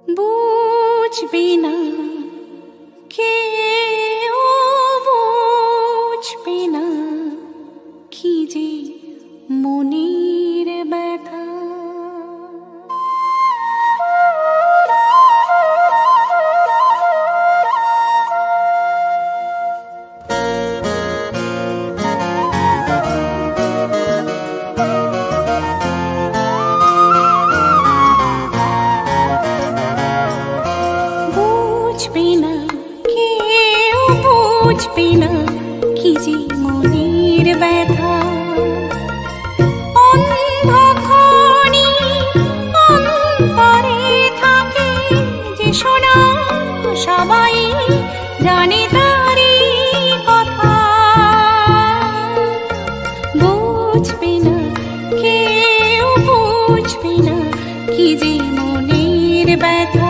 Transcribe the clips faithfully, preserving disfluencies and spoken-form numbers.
বুঝবি না কেউ বুঝবি না কি যে মনের ব্যথা। বুঝবি না কেউ বুঝবি না কি যে মনের ব্যথা। অন্ধকারে অন্তরে থাকে যে শোনা সবাই জানে তারি কথা। বুঝবি না কেউ বুঝবি না কি যে মনের ব্যথা।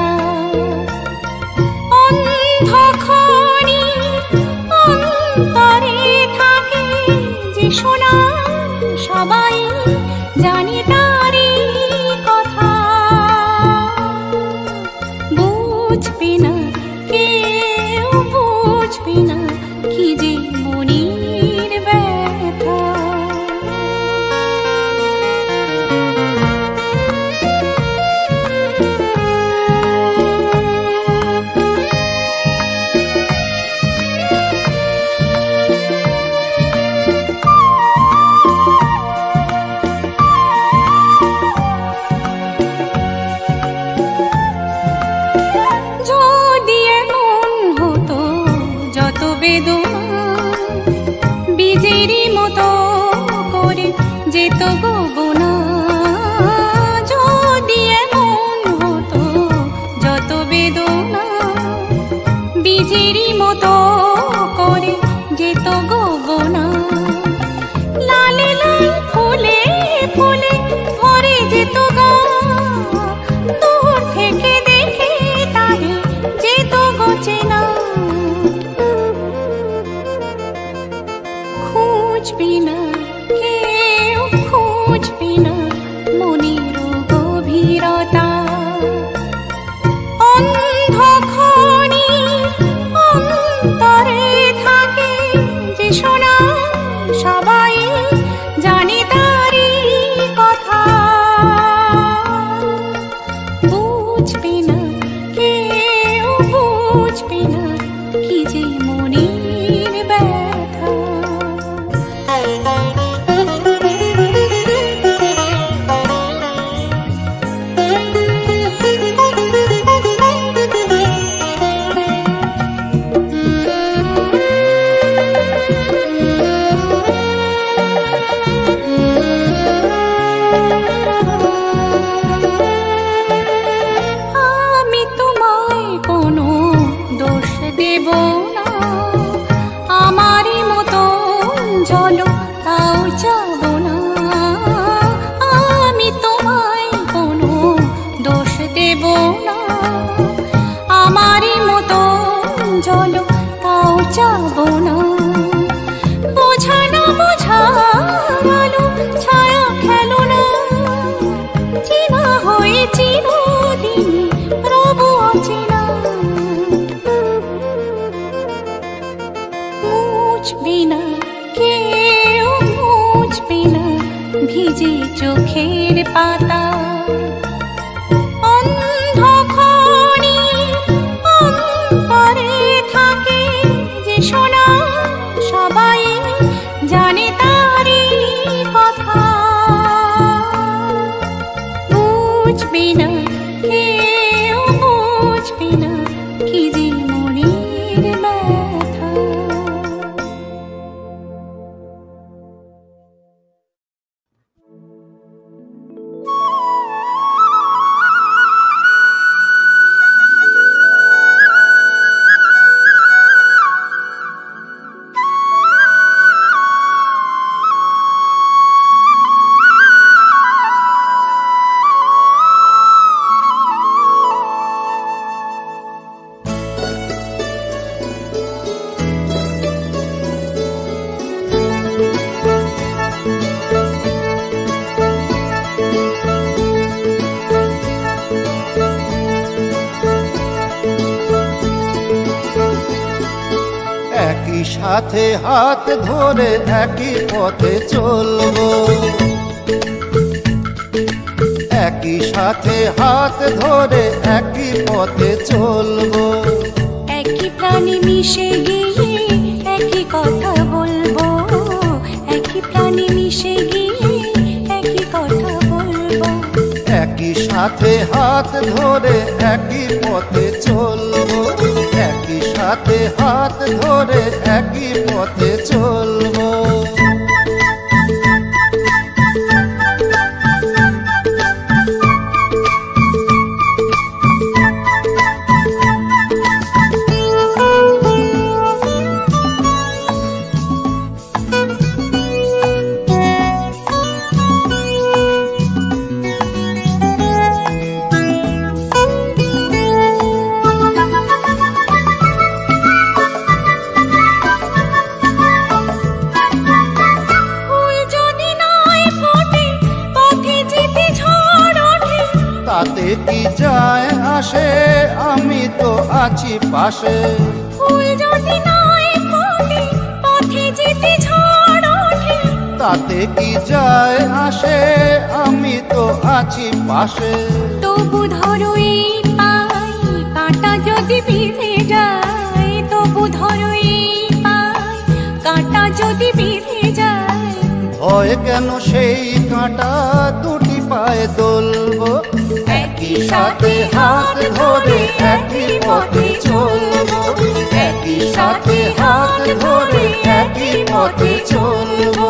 অন্ধকারে অন্তরে থাকে যে শোনা সবাই জানে তারি কথা। বুঝবি না কেউ বুঝবি না কি যে মনের ব্যথা। বীজেরই মতো করে যেত গোবনা। যদি এমন হতো যত বেদনা বীজেরই মতো করে যেত গোবনা। লালে লাল ফুলে ফুলে ভরে যেত গা। দূর থেকে দেখে তারে যেত গোচেনা। খুঁজবি না কেউ খুঁজবি না মনের গভীরতা। অন্ধকারে অন্তরে থাকে যে শোনা সবাই জানে তারি কথা। বুঝবি না কেউ বুঝবি না কি যে মনের ব্যথা। আমি তোমায় কোনো দোষ দেব না। আমারই মতো চলো তাও যাব না। আমি তোমায় কোনো দোষ দেব না। আমারই মতো চলো তাও যাব না। বোঝানো বোঝানো ছায়া খেলো না। চেনা হয়ে চিরদিন রব অচেনা। মুছবি না কেউ মুছবি না ভিজে চোখের পাতা। অন্ধকারে অন্তরে থাকে যে শোনা সবাই জানে তারি কথা। বুঝবি না কেউ বুঝবি না কি যে মনের ব্যথা। সাথে হাত ধরে একই পথে চলবো, একই সাথে হাত ধরে একই পথে চলবো। একই প্রাণে মিশে গিয়ে একই কথা বলবো, একই প্রাণে মিশে গিয়ে একই কথা বলবো। একই সাথে হাত ধরে একই পথে চলবো, একই সাথে হাত ধরে একই পথে চলবো। তাতে কি যায় আসে, আমি তো আছি পাশে। ফুল যদি নাই ফোটে পথে যেতে ঝড় ওঠে, তাতে কি যায় আসে, আমি তো আছি পাশে। তবু ধরো এই পাই কাঁটা যদি বিঁধে যায়, তবু ধরো এই পাই কাঁটা যদি বিঁধে যায়। ভয় কেন সেই কাঁটা দুটি পায়ে দোলবো, একই সাথে হাত ধরে একই পথে চলবো, একই সাথে হাত ধরে একই পথে চলবো।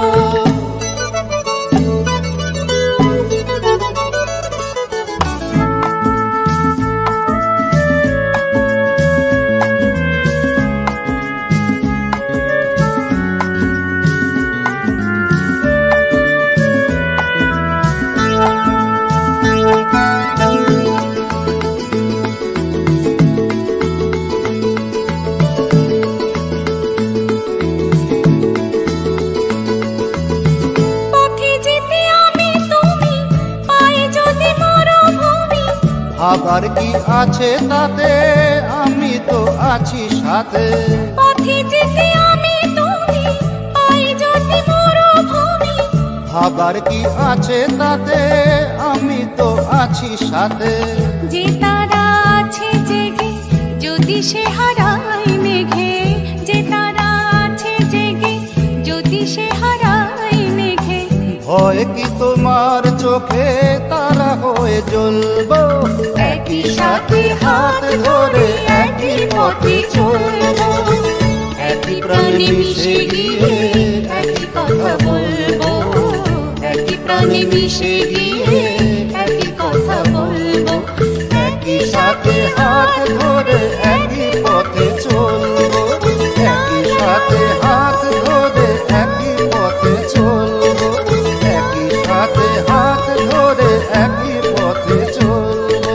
আবার কি আছে তাতে, আমি তো আছি সাথে। পথে যেতে আমি তুমি পাই যদি মরুভূমি, আবার কি আছে তাতে, আমি তো আছি সাথে। যে তারা আছে জেগে যদি সে হারায় মেঘে, যে তারা আছে জেগে যদি সে হারায় মেঘে। ভয় কি তোমার চোখে তারা হয়ে জ্বলবো, একই সাথে হাত ধরে একই পথে চলবো, একই প্রাণে মিশে গিয়ে একই কথা বলবো, একই প্রাণে মিশে গিয়ে একই কথা বলবো। একই সাথে হাত ধরে একই পথে চলবো, একই সাথে হাত ধরে একই পথে চলবো, একই সাথে হাত ধরে একই পথে চলবো।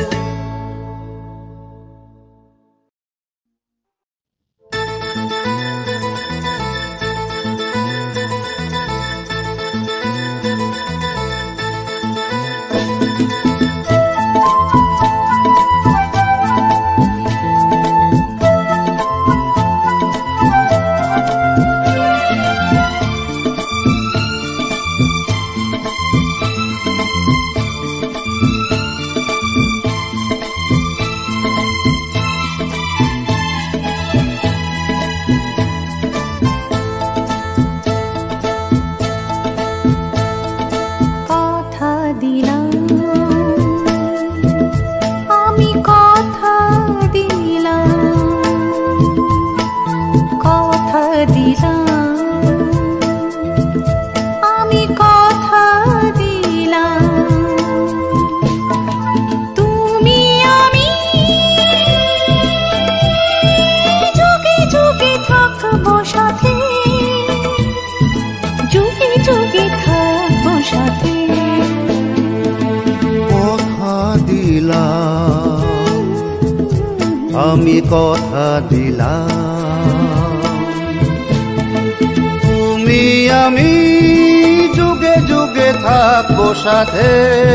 আমি কথা দিলাম, তুমি আমি যুগে যুগে থাকবো সাথে,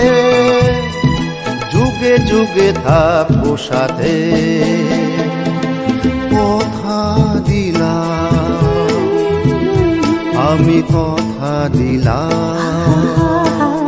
যুগে যুগে থাকবো সাথে। কথা দিলাম। আমি কথা দিলাম।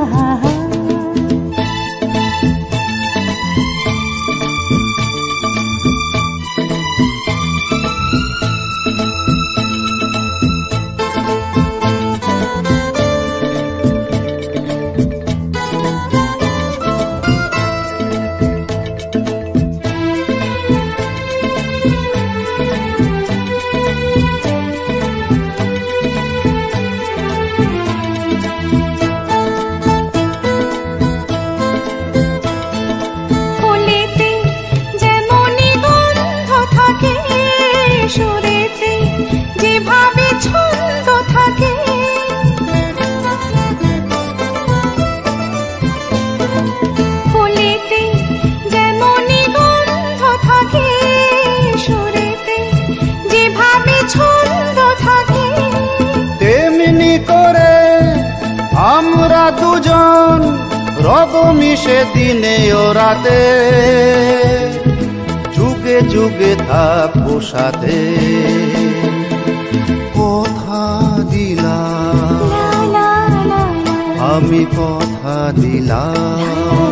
আমরা দুজন রব মিশে দিনে ও রাতে, যুগে যুগে থাকবো সাথে। কথা দিলাম, আমি কথা দিলাম।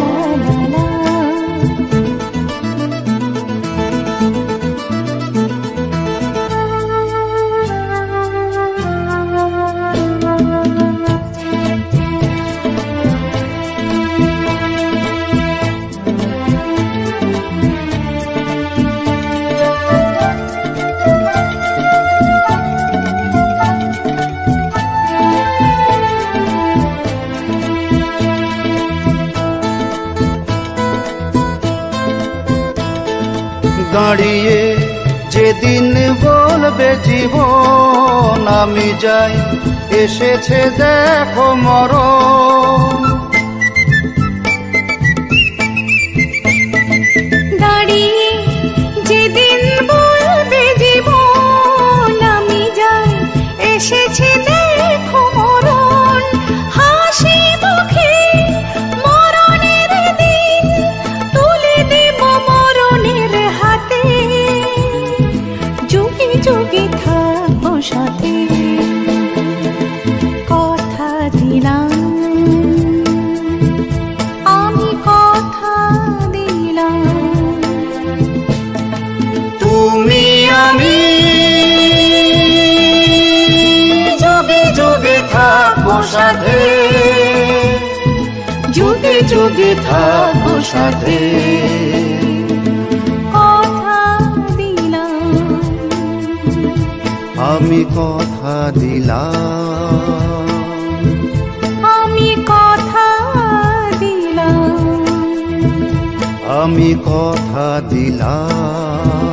দাঁড়িয়ে যেদিন বলবে জীবন আমি যাই, এসেছে দেখো মরণ। দাঁড়িয়ে যেদিন বলবে জীবন আমি যাই, এসেছে দেখো মরণ। হাসি মুখে মরণের দিন তুলে দেব মরণের হাতে, যুগে যুগে থাকবো সাথে। কথা দিলাম, আমি কথা দিলাম। তুমি আমি যুগে যুগে থাকবো সাথে, যুগে যুগে থাকবো সাথে। আমি কথা দিলাম, আমি কথা দিলাম, আমি কথা দিলাম।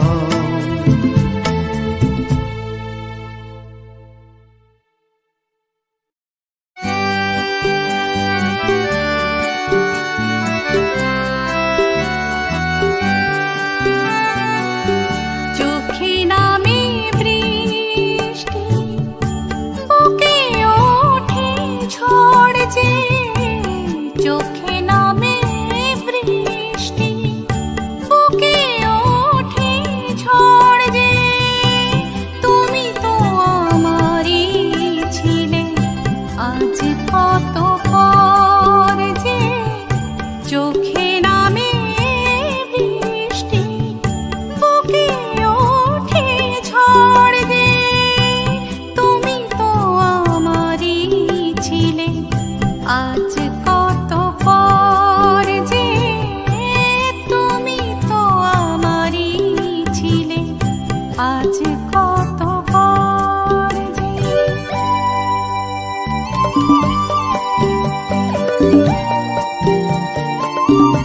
you.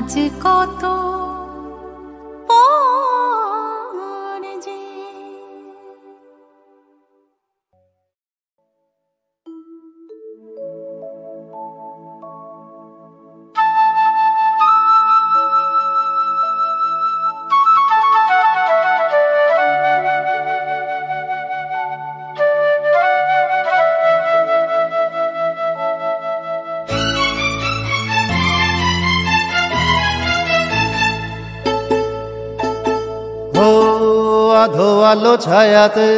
আজ কত পর যে আধো আলো ছায়াতে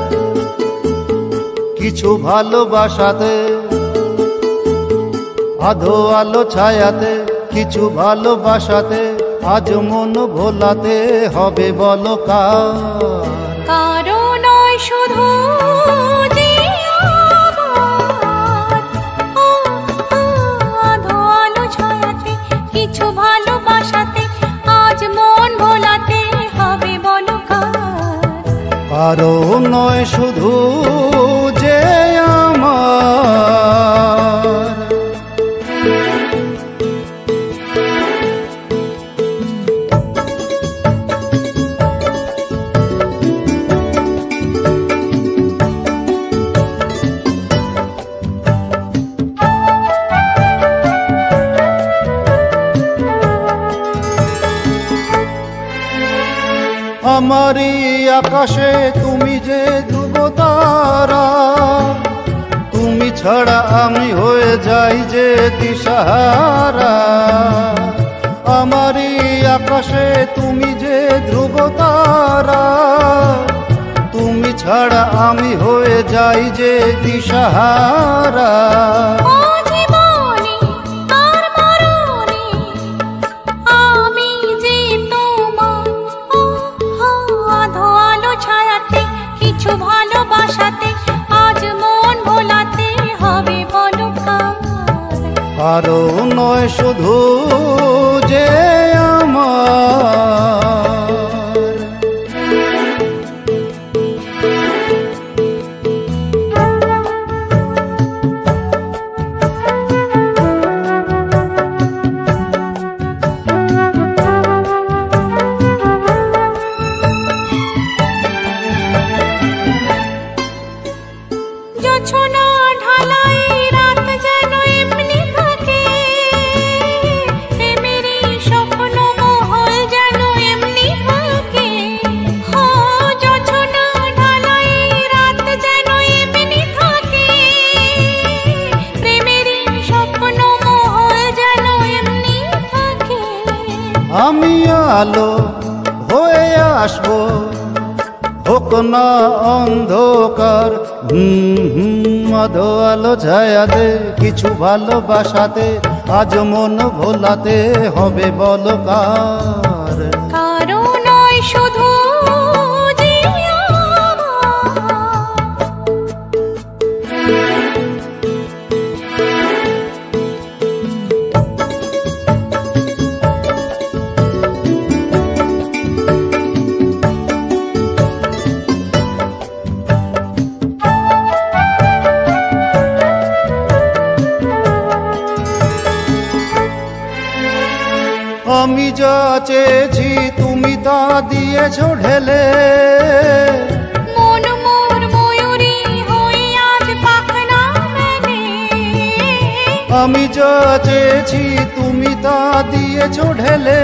কিছু ভালোবাসাতে, আধো আলো ছায়াতে কিছু ভালোবাসাতে, আজ মন ভোলাতে হবে বলো কার? কারো নয় শুধু যে আমার, ও, ও, আধো আলো ছায়াতে কিছু ভালোবাসাতে, আজ মন ভোলাতে হবে বলো কার? কারো নয় শুধু যে আমার। আমারই আকাশে তুমি যে ধ্রুবতারা, তুমি ছাড়া আমি হয়ে যাই যে দিশাহারা। আমারই আকাশে তুমি যে ধ্রুবতারা, তুমি ছাড়া আমি হয়ে যাই যে দিশাহারা। ভালোবাসাতে আজ মন ভোলাতে হবে বলো কার? কারো নয় শুধু যে আমার। জোছনা ঢালাই রাত যেন এমনি থাকে, প্রেমেরই স্বপ্ন মহল যেন এমনি থাকে। হো জোছনা ঢালাই রাত যেন এমনি থাকে, প্রেমেরই স্বপ্ন মহল যেন এমনি থাকে। আমি আলো হয়ে আসবো, হোক না অন্ধকার। হুম হুম আধো আলো ছায়াতে কিছু ভালোবাসাতে, আজ মন ভোলাতে হবে বলো কার? কারো নয় শুধু যে আমি যা চেয়েছি তুমি তা দিয়েছো ঢেলে, মন মোর ময়ূরী হয়ে আজ পাখনা মেলে। আমি যা চেয়েছি তুমি তা দিয়েছো ঢেলে,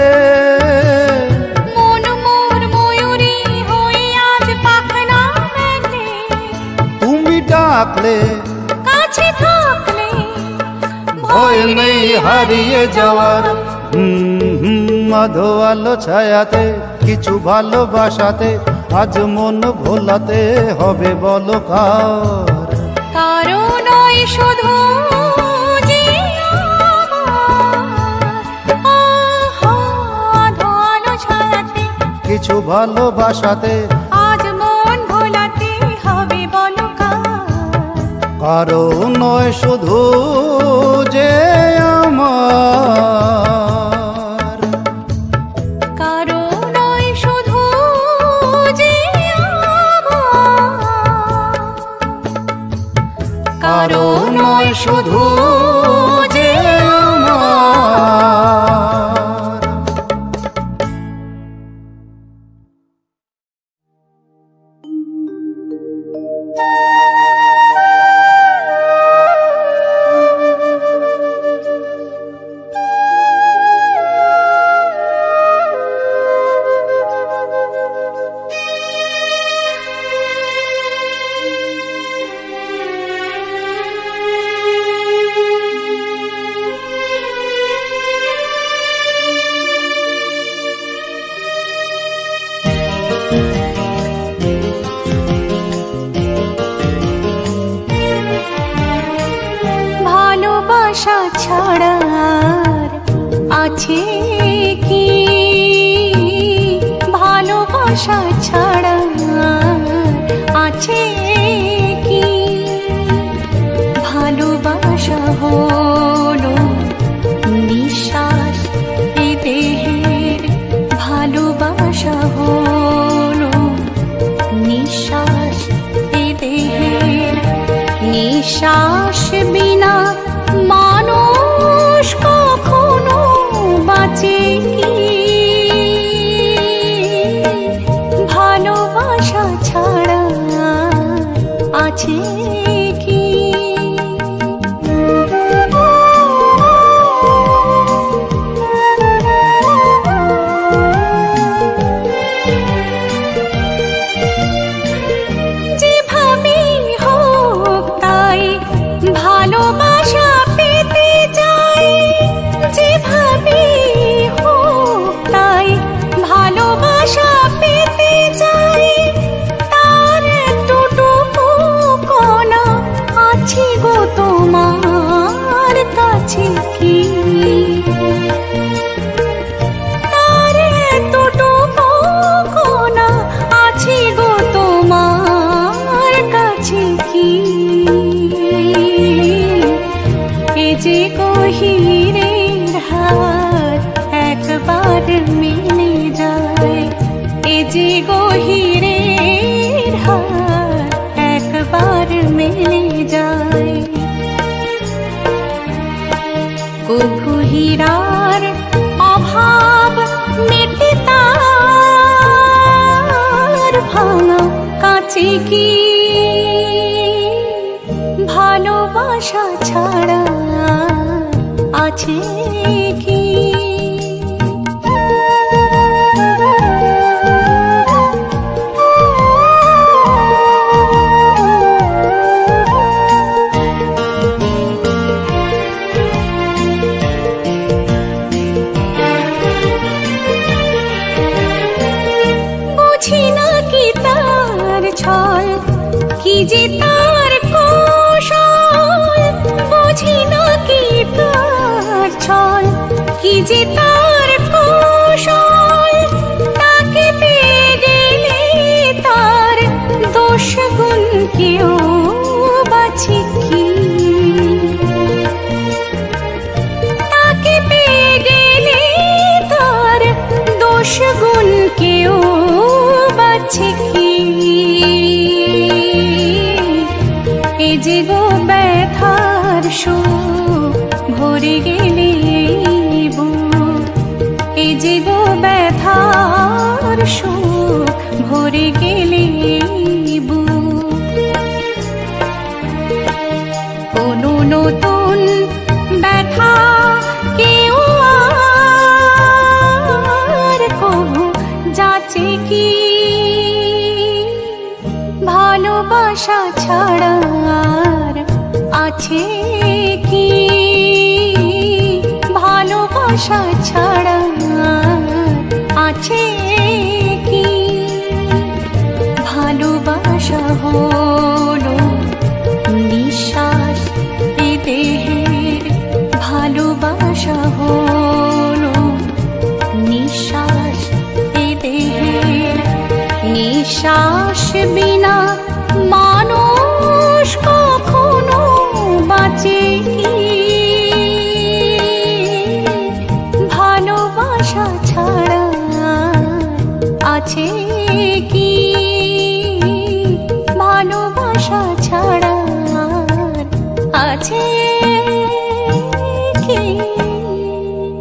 মন মোর ময়ূরী হয়ে আজ পাখনা মেলে। তুমি ডাকলে কাছে থাকলে ভয় নেই হারিয়ে যাওয়ার। হুম হুম আধো আলো ছায়াতে কিছু ভালোবাসাতে, আজ মন ভোলাতে হবে বলো কার? কারো নয় শুধু যে আমার, আধো আলো ছায়াতে কিছু ভালোবাসাতে, আজ মন ভোলাতে হবে বলো কার? কারো নয় শুধু যে আমার। কারো নয় শুধু যে আমার, কারো নয় শুধু যে আমার। আছে কি ভালোবাসা ছাড়া আছে কি ভালোবাসা হলো নিঃশ্বাস এ দেহের ভালোবাসা হলো নিঃশ্বাস এ দেহের নিঃশ্বাস বিনা মানুষ কখনো বাঁচে কি ভালোবাসা ছাড়া আছে কি যেভাবেই হোক তাই ভালোবাসা পেতে চাই যেভাবেই হোক তাই ভালোবাসা পেতে চাই তার এতটুকু কণা আছে গো তোমার কাছে কি তার এতটুকু কণা আছে গো তোমার কাছে কি এ যে গহীরের হাত একবার মিলে যায় এ যে গহীরের হাত একবার মিলে যায় কভু হীরার অভাব মেটে তার ভাঙা কাছে কি ভালোবাসা ছাড়া আছে কি বুঝি না কি তার ছল কি যে তার কৌশল বুঝি না কি তার ছল কি যে তার কৌশল তাকে পেয়ে গেলে তার দোষ গুণ কেউ বাছে কি তাকে পেয়ে গেলে তার দোষ গুণ কেউ বাছে কি এ যে গো ব্যথার সুখ ভরে গেলে বুক এ যে গো ব্যথার সুখ ভরে গেলে বুক কোনো নতুন ব্যথা কেউ আর কভু যাচ্ছে কি ভালোবাসা ছাড়া আর আছে কি ভালোবাসা ছাড়া আছে কি ভালোবাসা হলো নিঃশ্বাস এ দেহের ভালোবাসা হলো নিঃশ্বাস এ দেহের নিঃশ্বাস বিনা মানুষ কখনো বাঁচে কি ভালোবাসা ছাড়া আছে কি ভালোবাসা ছাড়া আছে কি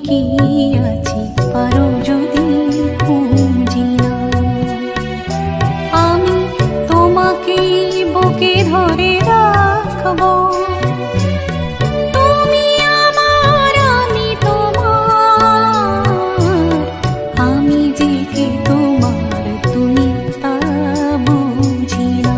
কি আছে পারো যদি খুঁজি না, আমি তোমাকে বুকে ধরে রাখবো। তুমি আমার, আমি তোমার, আমি যে কে তোমার তুমি তা বুঝি না।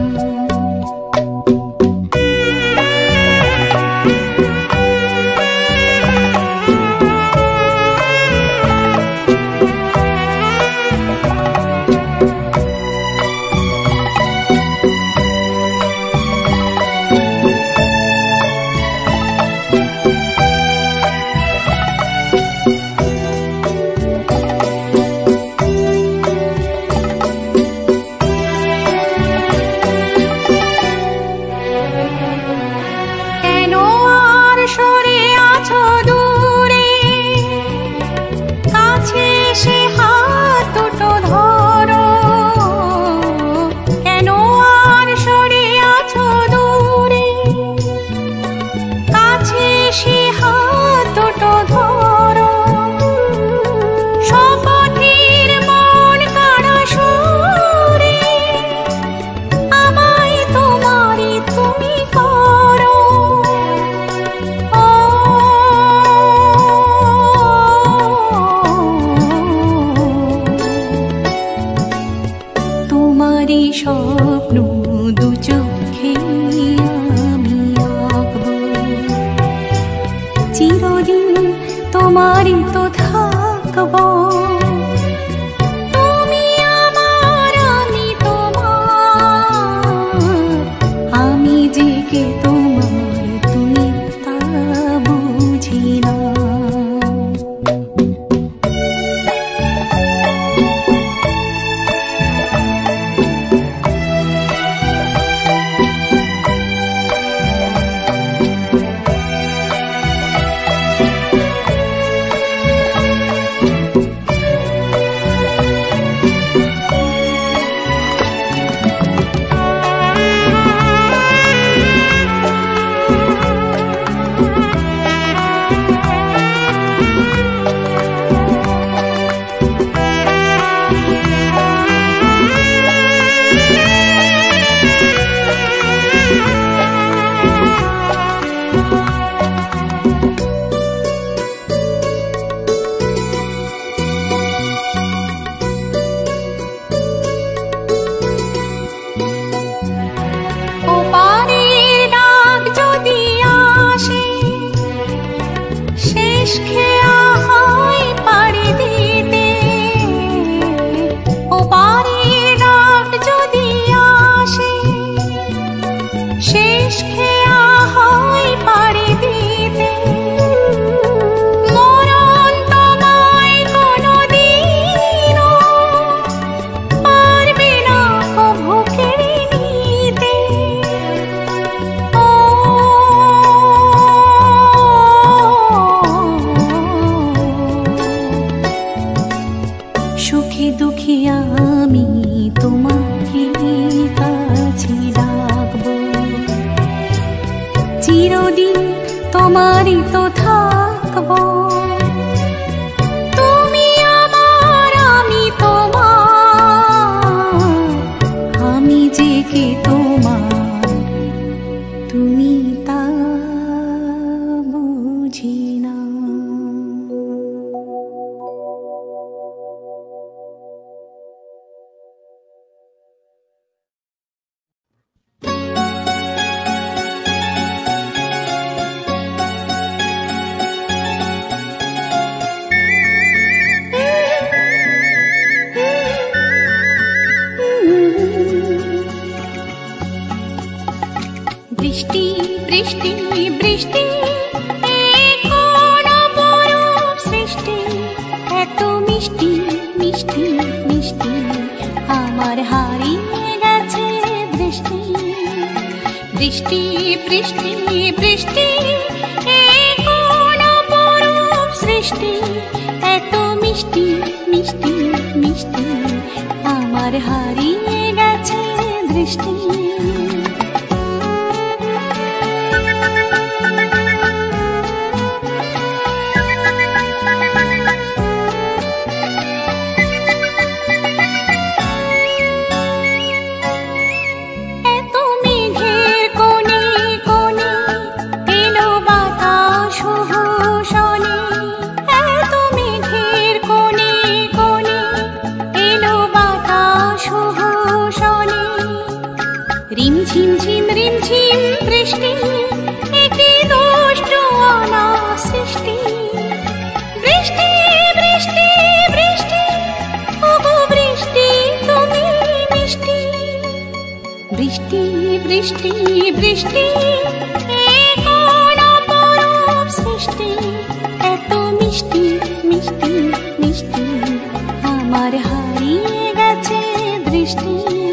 স্বপ্ন দু চোখে আমি আঁকবো, চিরদিন তোমারই তো থাকবো। তুমি আমার, আমি তোমার, আমি যে কে তোমার তুমি তা বুঝি না। সুখে দুঃখে আমি তোমাকে কাছে ডাকবো, চিরদিন তোমারই তো থাকবো। তুমি আমার, আমি তোমার, আমি যে কে তোমার তুমি তা বুঝি না। বৃষ্টি বৃষ্টি বৃষ্টি কোন অপরূপ সৃষ্টি, এত মিষ্টি মিষ্টি মিষ্টি আমার হারিয়ে গেছে দৃষ্টি। বৃষ্টি বৃষ্টি বৃষ্টি কোন অপরূপ সৃষ্টি, এত মিষ্টি মিষ্টি মিষ্টি আমার হারিয়ে গেছে দৃষ্টি। ঝিমঝিম রিমঝিম বৃষ্টি একে দুষ্ট আনা সৃষ্টি বৃষ্টি বৃষ্টি বৃষ্টি ওগো বৃষ্টি তুমি মিষ্টি বৃষ্টি বৃষ্টি বৃষ্টি এ কোন অপরূপ সৃষ্টি এত মিষ্টি মিষ্টি মিষ্টি আমার হারিয়ে গেছে দৃষ্টি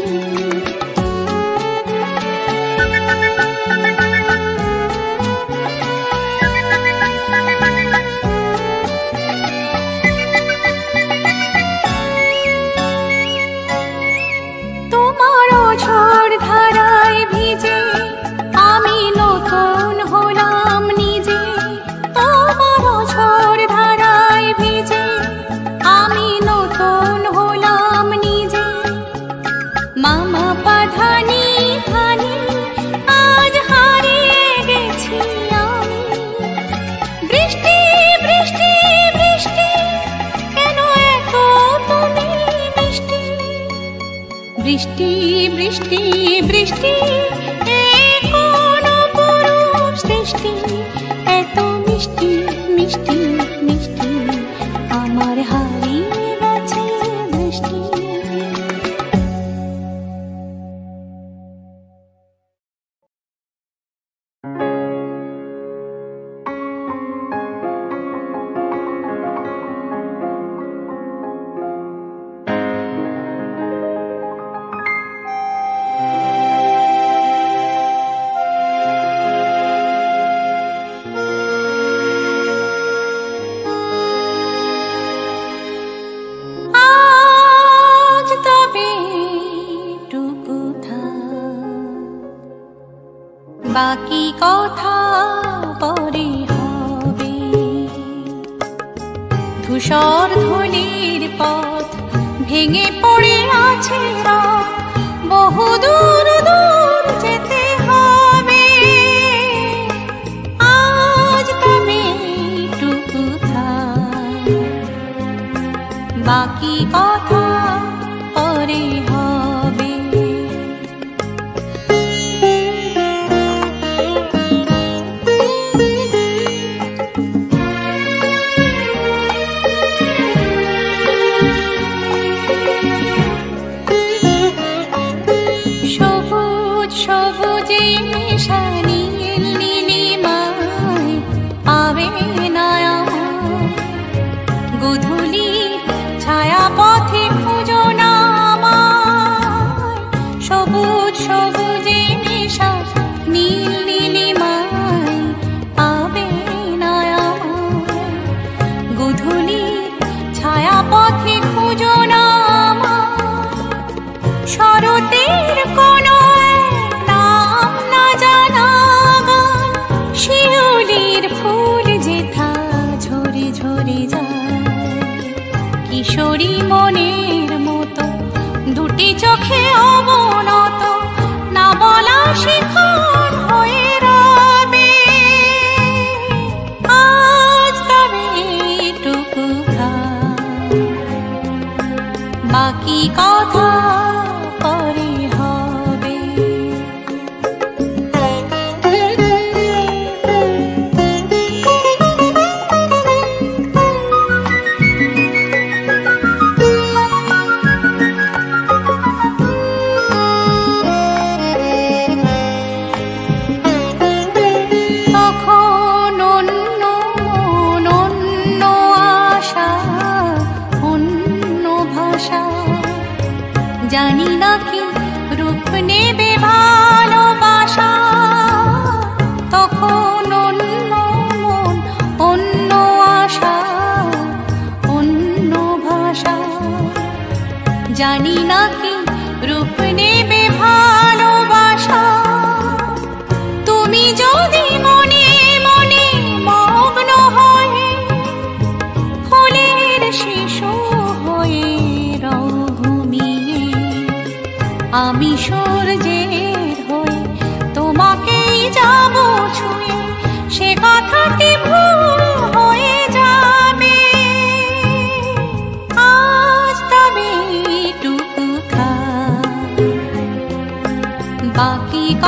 বৃষ্টি বৃষ্টি বৃষ্টি এ কোন অপরূপ সৃষ্টি এত মিষ্টি মিষ্টি মিষ্টি আমার হারিয়ে গেছে দৃষ্টি বাকি কথা পরে হবে ধূসর ধূলির পথ ভেঙে পড়ে আছে বহু দূর দূর যেতে হবে আজ তবে টুকু থাক বাকি কথা পরে হবে কিশোরী মনের মতো দুটি চোখে অবনত না বলা শিখন হয়ে রবে আজ তবে টুকু বাকি কথা পরে হবে জানি না কি রূপ নেবে ভালোবাসা তখন অন্য মন অন্য আশা অন্য ভাষা জানি না কি রূপ নেবে ভালোবাসা তুমি যদি মনে মনে মগ্ন হয়ে ফুলের শিশু হয়ে রও আমি সূর্যের হয়ে তোমাকেই যাব ছুঁয়ে সে কথাটি ভুল হয়ে যাবে আজ তবে টুকু থাক বাকি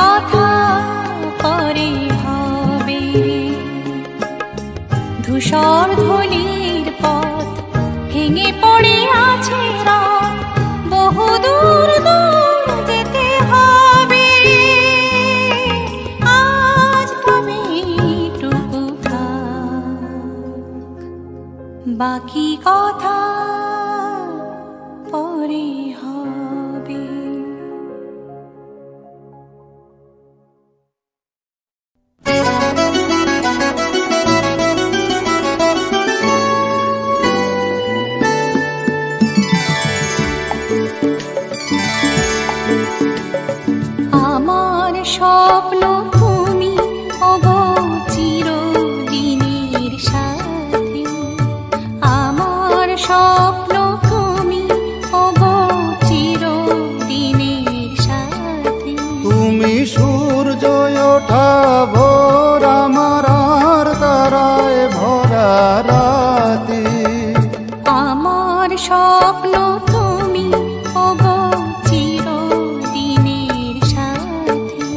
বর্ধলির পথ ভেঙে পড়ে আছে রথ, বহু দূর দূর যেতে হবে। আজ তবে টুকু থাক, বাকি কথা পরে হবে। আমার স্বপ্ন তুমি ওগো চিরদিনের সাথী, আমার স্বপ্ন তুমি ওগো চিরদিনের সাথী। তুমি সূর্য ওঠা ভোর আমার আর তারায় ভরা রাতি, আমার স্বপ্ন তুমি ওগো চিরদিনের সাথী।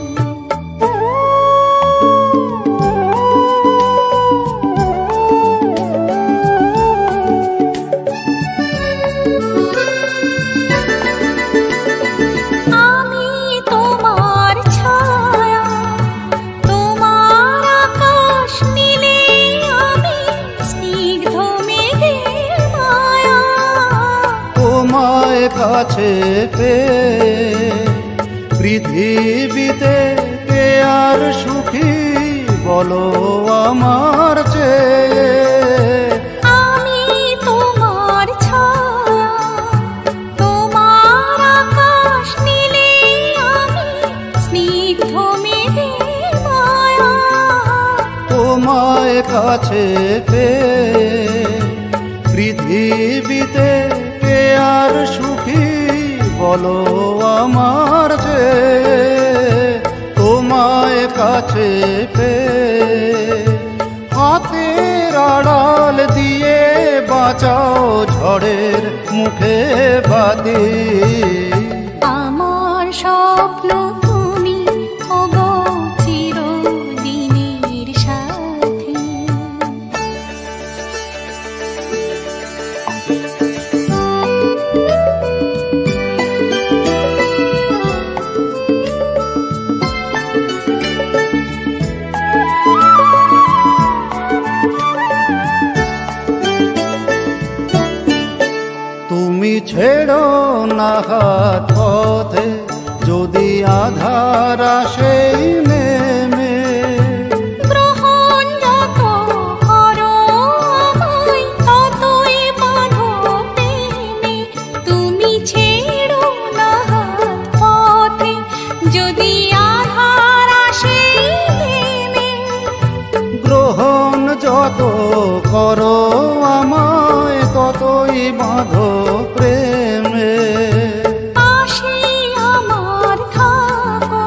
আমি তোমার ছায়া, তোমার আকাশ নীলে, আমি স্নিগ্ধ মেঘের মায়া। তোমায় কাছে পেয়ে পৃথিবীতে কে আর সুখী বলো আমার চেয়ে। আমি তোমার ছায়া, তোমার আকাশ নীলে, আমি স্নিগ্ধ মেঘের মায়া। তোমায় কাছে পেয়ে পৃথিবীতে কে আর সুখী বলো আমার চেয়ে। তোমায় কাছে পেয়ে হাতের আড়াল দিয়ে বাঁচাও ঝড়ের মুখে বাদী। আমার স্বপ্ন তুমি ওগো চিরদিনের সাথী। তুমি ছেড়ো না হাত পথে যদি আধার আসে নেমে। গ্রহণ যত করো আমায় ততই বাঁধো প্রেমে। তুমি ছেড়ো না হাত পথে যদি আধার আসে নেমে। গ্রহণ যত করো আমায় ততই বাঁধো প্রেমে। পাশে আমার থাকো,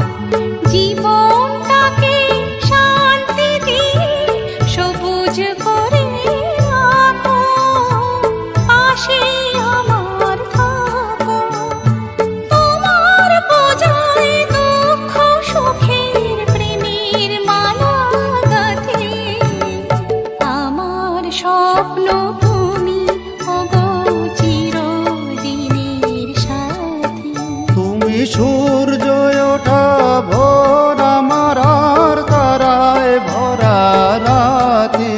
জীবনটাকে শান্তি দিয়ে সবুজ করে রাখো। পাশে আমার থাকো, তোমার বোঝায় দুঃখ সুখের প্রেমের মালা গাঁথে। আমার স্বপ্ন তুমি ওগো চিরদিনের সাথী। তুমি সূর্য ওঠা ভোর আমার আর তারায় ভরা রাতি।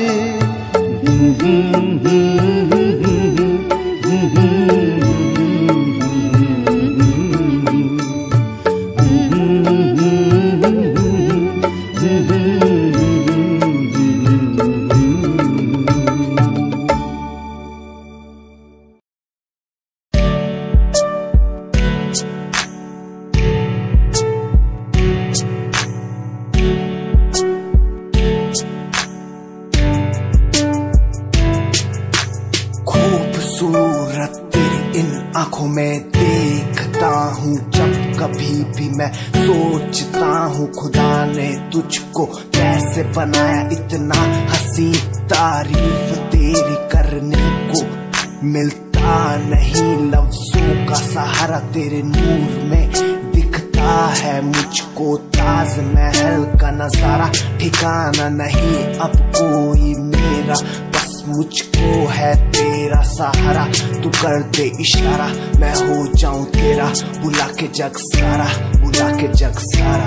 खूबसूरत तेरी इन आंखों में देखता हूँ जब कभी भी मैं सोचता हूँ खुदा ने तुझको कैसे बनाया इतना हंसी। तारीफ तेरी करने को मिलता नहीं लफ्जों का सहारा तेरे नूर में दिखता लगता है मुझको ताज महल का नजारा, ठिकाना नहीं अब कोई मेरा, बस मुझको है तेरा सहारा। तू कर दे इशारा मैं हो जाऊं तेरा, बुला के जग सारा, बुला के जग सारा।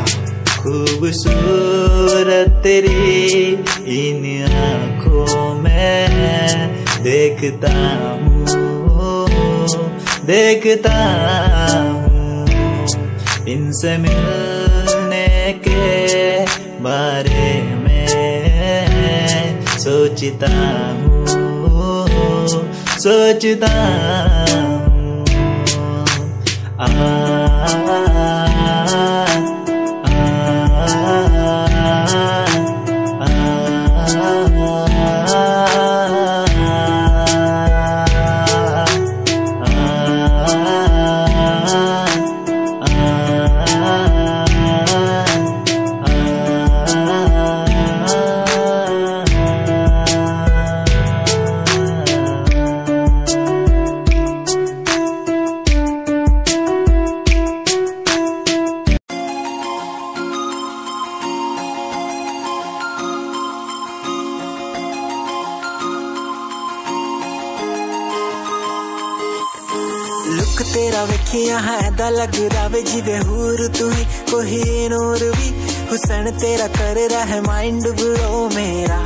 खूबसूरत तेरी इन आँखों में देखता हूँ, देखता हूँ, इनसे मिलने के बारे में सोचता हूँ, सोचता हूँ। आ लुक तेरा वेखिया है दा लग रावे जिवे हूर तू ही कोई नूर भी, हुसन तेरा कर रहा है माइंड ब्लो मेरा,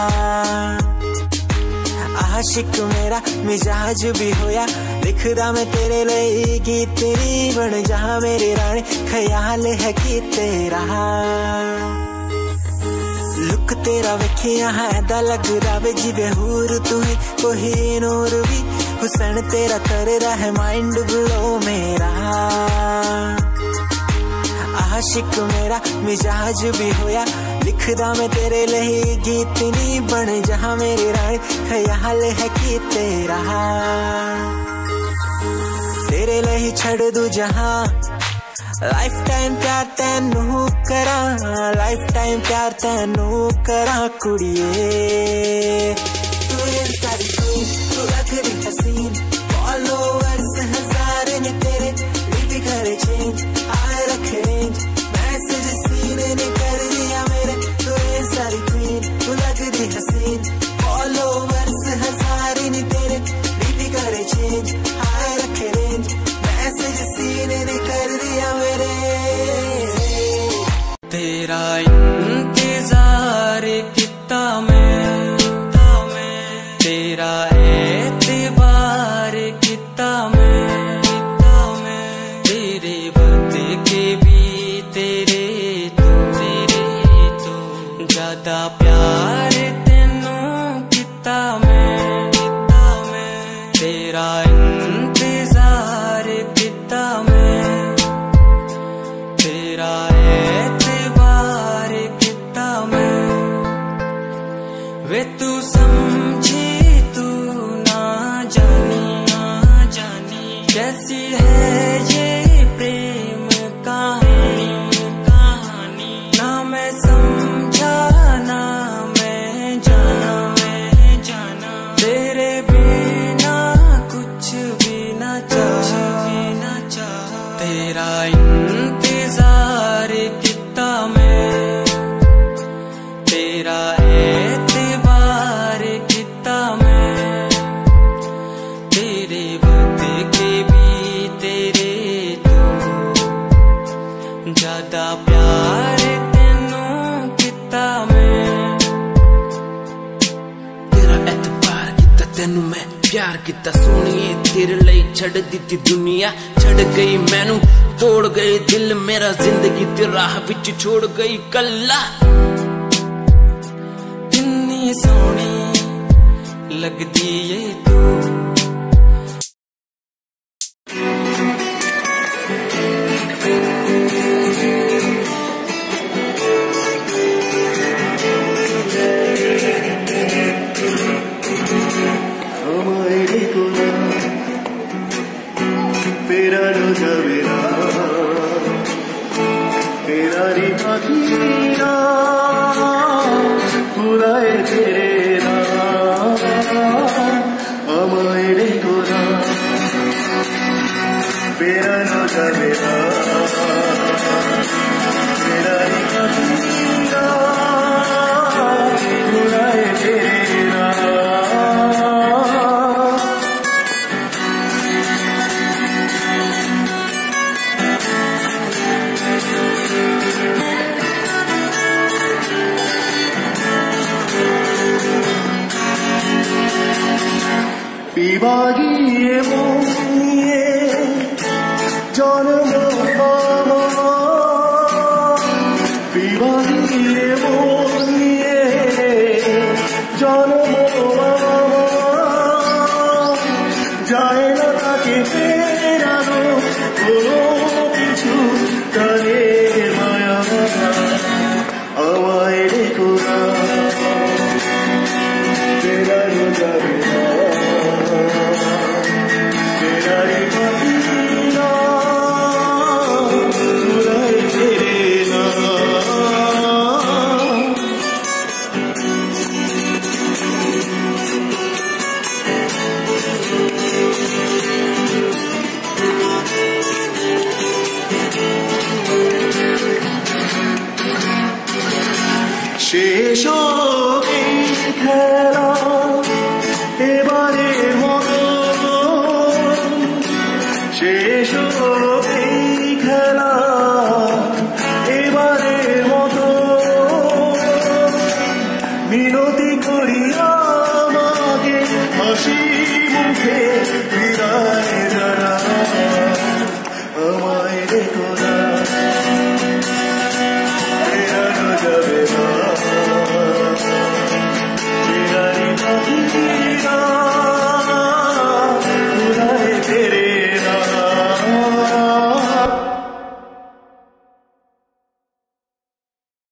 आशिक मेरा मिजाज भी होया, लिखदा मैं तेरे लिए गीत तेरी बन जा मेरी रानी, ख्याल है कि तेरा। लुक तेरा वेखिया है दा लग रावे जिवे हूर तू ही कोई नूर भी, हुसन तेरा कर रहा है माइंड ब्लो मेरा, आशिक मेरा मिजाज भी होया, लिखदा मैं तेरे लिए गीत नी बन जहा मेरी रानी, ख्याल है कि तेरा। तेरे लिए छड़ दू जहां लाइफ टाइम प्यार तैनू करा, लाइफ टाइम प्यार तैनू करा कुड़िए, तू सारी क्वीन तू लग रही हसीन, फॉलोअर्स हजार ने तेरे लिपि करे चेंज, आए रखे रेंज, मैसेज सीन ने कर दिया मेरे, तू सारी क्वीन तू लग रही हसीन, फॉलोअर्स हजार ने तेरे लिपि करे चेंज, आए रखे रेंज, मैसेज सीन ने कर दिया मेरे। तेरा इंतजार कितना मैं, तेरा एतबार कितना मैं, तेरे बदले के भी तेरे तो, तेरे तो ज्यादा प्यार तेनू कितना मैं, तेरा इंतजार कितना मैं, तेरा एतबार कितना मैं, वे तू समझी तू ना जानी, ना जानी कैसी है ये प्रेम कहानी, कहानी ना मैं समझा ना मैं जाना, मैं जाना तेरे बिना कुछ भी ना चाह, भी ना चाह, तेरा इंतजार कितना मैं, तेरा एतबार कितना मैं, तेरे बदले के भी तेरे तो ज्यादा प्यार तेनू कितना मैं, तेरा एतबार किता तेनू मैं प्यार किता सोनिए, तेरे लिए छड़ दी दुनिया, छड़ गई मैनू तोड़ गई दिल मेरा, जिंदगी तेरी राह विच छोड़ गई कल्ला, कितनी सोहनी लगदी ये तू। तेरा বিভাগীয় মন নিয়ে জন্ম বিভাগীয় মন নিয়ে জন্ম যায় না তাকে ফেরানো কোনো কিছু তারে মায়া আমায় রেখো না ফেরানো যাবে না ফেরারি পাখি না চুরাই ফেরে না শেষ এই খেলা এবারের মতো শেষ এই খেলা এবারের মতো মিনতি করি আমাকে হাসি মুখে